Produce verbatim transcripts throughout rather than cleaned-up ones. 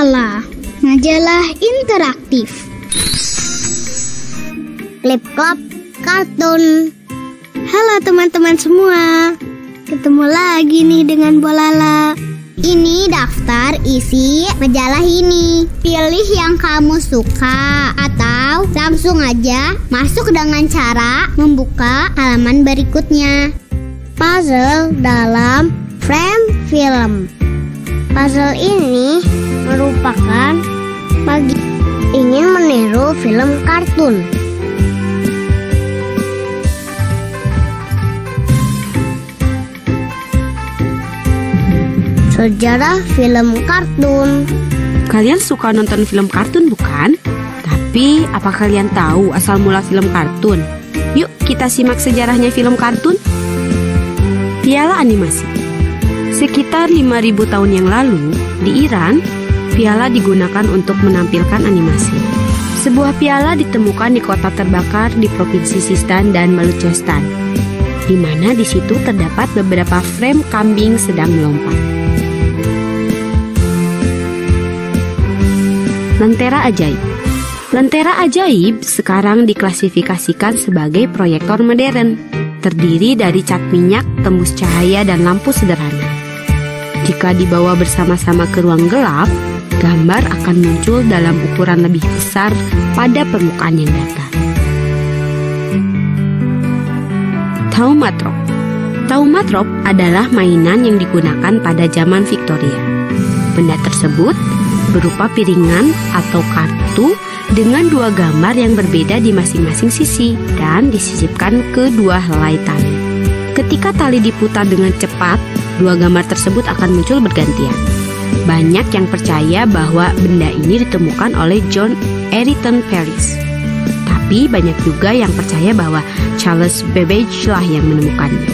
Bolala, majalah interaktif. Klip Klop Kartun. Halo teman-teman semua, ketemu lagi nih dengan Bolala. Ini daftar isi majalah ini. Pilih yang kamu suka atau langsung aja masuk dengan cara membuka halaman berikutnya. Puzzle dalam frame film. Puzzle ini merupakan bagi ingin meniru film kartun. Sejarah film kartun. Kalian suka nonton film kartun bukan? Tapi apa kalian tahu asal mula film kartun? Yuk kita simak sejarahnya film kartun. Piala animasi. Sekitar lima ribu tahun yang lalu, di Iran, piala digunakan untuk menampilkan animasi. Sebuah piala ditemukan di kota terbakar di Provinsi Sistan dan Baluchistan, di mana di situ terdapat beberapa frame kambing sedang melompat. Lentera ajaib. Lentera ajaib sekarang diklasifikasikan sebagai proyektor modern, terdiri dari cat minyak, tembus cahaya, dan lampu sederhana. Jika dibawa bersama-sama ke ruang gelap, gambar akan muncul dalam ukuran lebih besar pada permukaan yang datar. Taumatrop. Taumatrop adalah mainan yang digunakan pada zaman Victoria. Benda tersebut berupa piringan atau kartu dengan dua gambar yang berbeda di masing-masing sisi dan disisipkan ke dua helai tali. Ketika tali diputar dengan cepat, dua gambar tersebut akan muncul bergantian. Banyak yang percaya bahwa benda ini ditemukan oleh John Eyreton Paris. Tapi banyak juga yang percaya bahwa Charles Babbage lah yang menemukannya.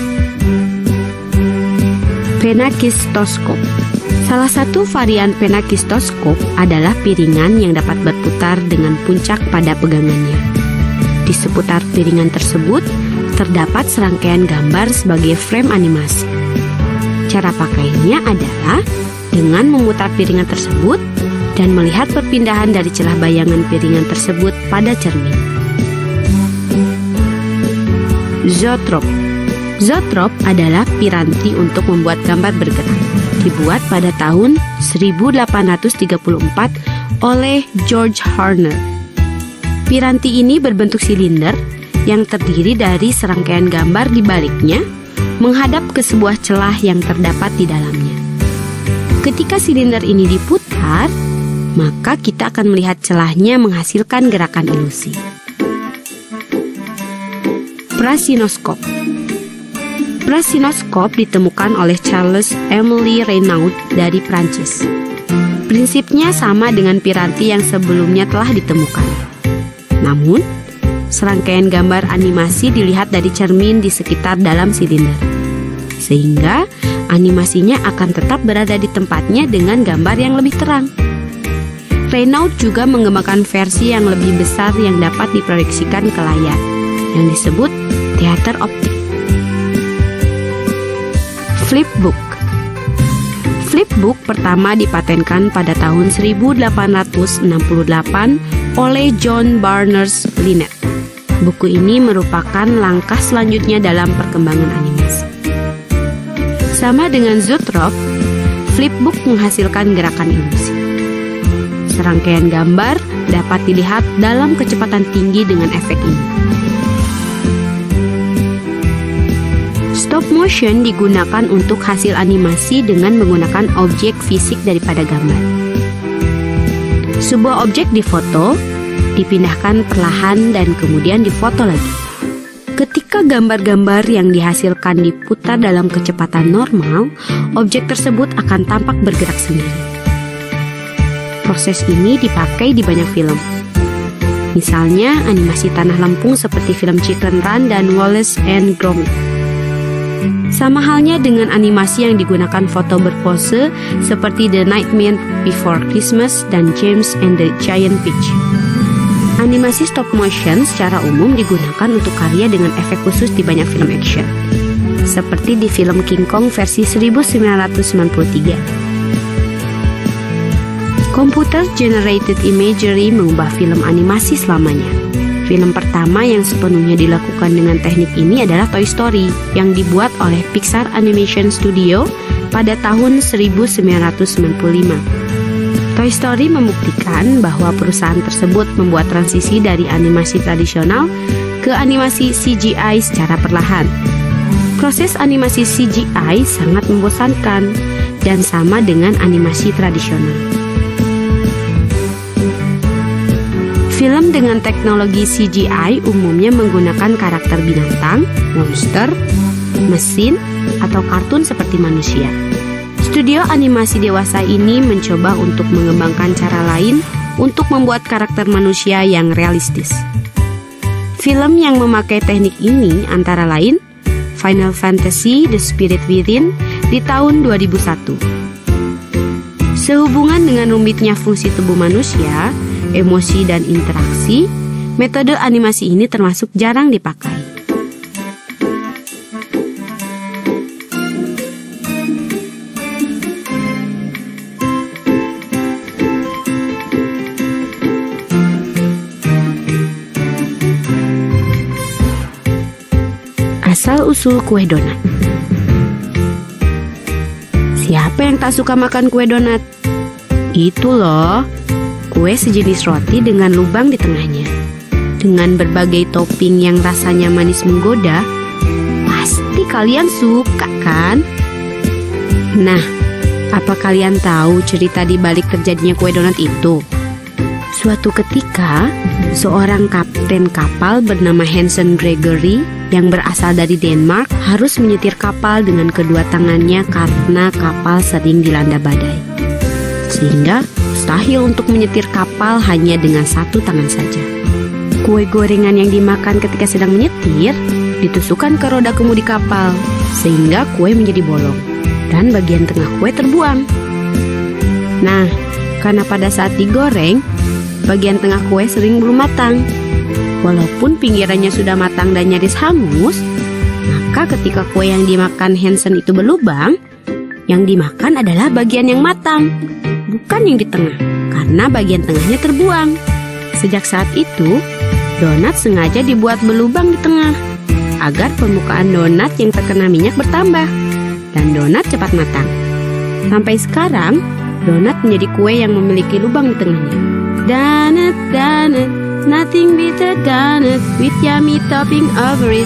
Penakistoskop. Salah satu varian penakistoskop adalah piringan yang dapat berputar dengan puncak pada pegangannya. Di seputar piringan tersebut terdapat serangkaian gambar sebagai frame animasi. Cara pakainya adalah dengan memutar piringan tersebut dan melihat perpindahan dari celah bayangan piringan tersebut pada cermin. Zoetrope. Zoetrope adalah piranti untuk membuat gambar bergerak. Dibuat pada tahun seribu delapan ratus tiga puluh empat oleh George Horner. Piranti ini berbentuk silinder yang terdiri dari serangkaian gambar di baliknya menghadap ke sebuah celah yang terdapat di dalamnya. Ketika silinder ini diputar, maka kita akan melihat celahnya menghasilkan gerakan ilusi. Prasinoskop. Prasinoskop ditemukan oleh Charles Emile Reynaud dari Prancis. Prinsipnya sama dengan piranti yang sebelumnya telah ditemukan. Namun, serangkaian gambar animasi dilihat dari cermin di sekitar dalam silinder, sehingga animasinya akan tetap berada di tempatnya dengan gambar yang lebih terang. Reynaud juga mengembangkan versi yang lebih besar yang dapat diproyeksikan ke layar, yang disebut teater optik. Flipbook. Flipbook pertama dipatenkan pada tahun seribu delapan ratus enam puluh delapan oleh John Barnes Linnet. Buku ini merupakan langkah selanjutnya dalam perkembangan animasi. Sama dengan Zoetrope, Flipbook menghasilkan gerakan ilusi. Serangkaian gambar dapat dilihat dalam kecepatan tinggi dengan efek ini. Stop motion digunakan untuk hasil animasi dengan menggunakan objek fisik daripada gambar. Sebuah objek difoto, dipindahkan perlahan dan kemudian difoto lagi. Ketika gambar-gambar yang dihasilkan diputar dalam kecepatan normal, objek tersebut akan tampak bergerak sendiri. Proses ini dipakai di banyak film. Misalnya animasi tanah lempung seperti film Chicken Run dan Wallace and Gromit. Sama halnya dengan animasi yang digunakan foto berpose seperti The Nightmare Before Christmas dan James and the Giant Peach. Animasi stop motion secara umum digunakan untuk karya dengan efek khusus di banyak film action, seperti di film King Kong versi seribu sembilan ratus sembilan puluh tiga. Computer Generated Imagery mengubah film animasi selamanya. Film pertama yang sepenuhnya dilakukan dengan teknik ini adalah Toy Story yang dibuat oleh Pixar Animation Studio pada tahun seribu sembilan ratus sembilan puluh lima. Toy Story membuktikan bahwa perusahaan tersebut membuat transisi dari animasi tradisional ke animasi C G I secara perlahan. Proses animasi C G I sangat membosankan dan sama dengan animasi tradisional. Film dengan teknologi C G I umumnya menggunakan karakter binatang, monster, mesin, atau kartun seperti manusia. Studio animasi dewasa ini mencoba untuk mengembangkan cara lain untuk membuat karakter manusia yang realistis. Film yang memakai teknik ini antara lain Final Fantasy: The Spirit Within di tahun dua ribu satu. Sehubungan dengan rumitnya fungsi tubuh manusia, emosi dan interaksi, metode animasi ini termasuk jarang dipakai. Asal-usul kue donat. Siapa yang tak suka makan kue donat? Itu loh, kue sejenis roti dengan lubang di tengahnya. Dengan berbagai topping yang rasanya manis menggoda, pasti kalian suka kan? Nah, apa kalian tahu cerita di balik terjadinya kue donat itu? Suatu ketika, seorang kapten kapal bernama Hansen Gregory yang berasal dari Denmark harus menyetir kapal dengan kedua tangannya karena kapal sering dilanda badai. Sehingga mustahil untuk menyetir kapal hanya dengan satu tangan saja. Kue gorengan yang dimakan ketika sedang menyetir ditusukkan ke roda kemudi kapal sehingga kue menjadi bolong dan bagian tengah kue terbuang. Nah, karena pada saat digoreng, bagian tengah kue sering belum matang. Walaupun pinggirannya sudah matang dan nyaris hangus, maka ketika kue yang dimakan Hansen itu berlubang, yang dimakan adalah bagian yang matang, bukan yang di tengah, karena bagian tengahnya terbuang. Sejak saat itu, donat sengaja dibuat berlubang di tengah, agar permukaan donat yang terkena minyak bertambah, dan donat cepat matang. Sampai sekarang, donat menjadi kue yang memiliki lubang di tengahnya. Donut, donut, nothing beats a donut with yummy topping over it.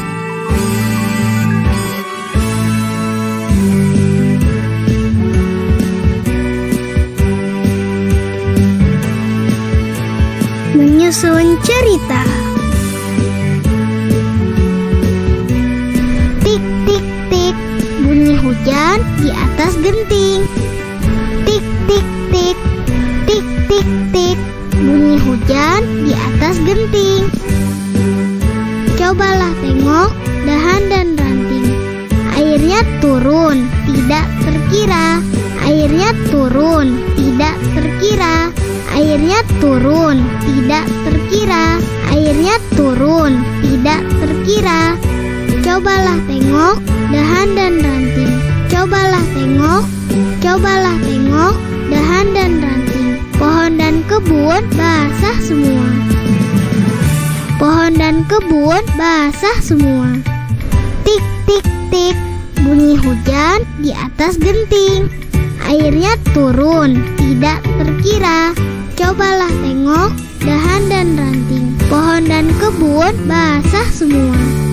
Menyusun cerita. Tik tik tik, bunyi hujan di atas genting. Tik tik tik, tik tik tik, bunyi hujan di atas genting. Cobalah tengok dahan dan ranting. Airnya turun, tidak terkira. Airnya turun, tidak terkira. Airnya turun, tidak terkira. Airnya turun, tidak terkira. Cobalah tengok dahan dan ranting. Cobalah tengok, cobalah tengok dahan dan ranting. Pohon dan kebun basah semua. Pohon dan kebun basah semua. Tik tik tik, bunyi hujan di atas genting. Airnya turun, tidak terkira. Cobalah tengok dahan dan ranting. Pohon dan kebun basah semua.